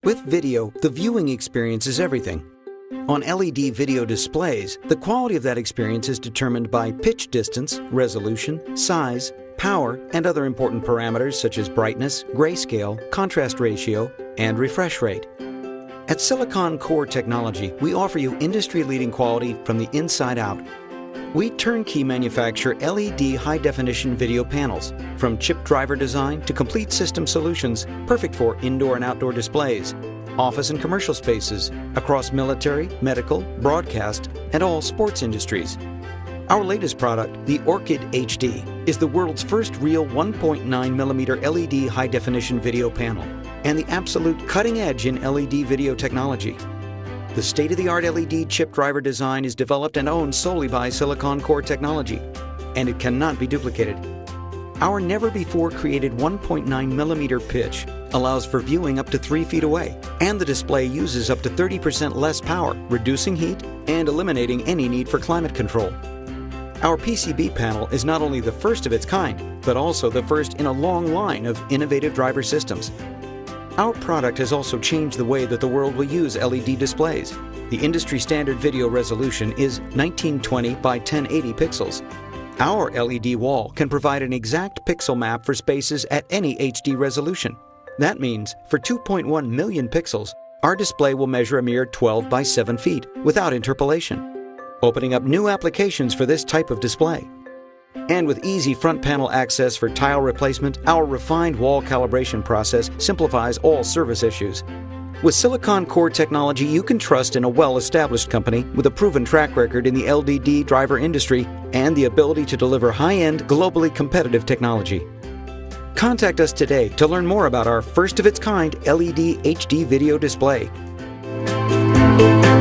With video, the viewing experience is everything. On LED video displays, the quality of that experience is determined by pitch distance, resolution, size, power, and other important parameters such as brightness, grayscale, contrast ratio, and refresh rate. At Siliconcore Technology, we offer you industry-leading quality from the inside out. We turnkey manufacture LED high-definition video panels, from chip driver design to complete system solutions, perfect for indoor and outdoor displays, office and commercial spaces, across military, medical, broadcast, and all sports industries. Our latest product, the Orchid HD, is the world's first real 1.9mm LED high-definition video panel, and the absolute cutting edge in LED video technology. The state-of-the-art LED chip driver design is developed and owned solely by Siliconcore Technology, and it cannot be duplicated. Our never-before-created 1.9mm pitch allows for viewing up to 3 feet away, and the display uses up to 30% less power, reducing heat and eliminating any need for climate control. Our PCB panel is not only the first of its kind, but also the first in a long line of innovative driver systems. Our product has also changed the way that the world will use LED displays. The industry standard video resolution is 1920 by 1080 pixels. Our LED wall can provide an exact pixel map for spaces at any HD resolution. That means for 2.1 million pixels, our display will measure a mere 12 by 7 feet without interpolation, opening up new applications for this type of display. And with easy front panel access for tile replacement, our refined wall calibration process simplifies all service issues. With Siliconcore Technology, you can trust in a well-established company with a proven track record in the LDD driver industry and the ability to deliver high-end, globally competitive technology. Contact us today to learn more about our first-of-its-kind LED HD video display.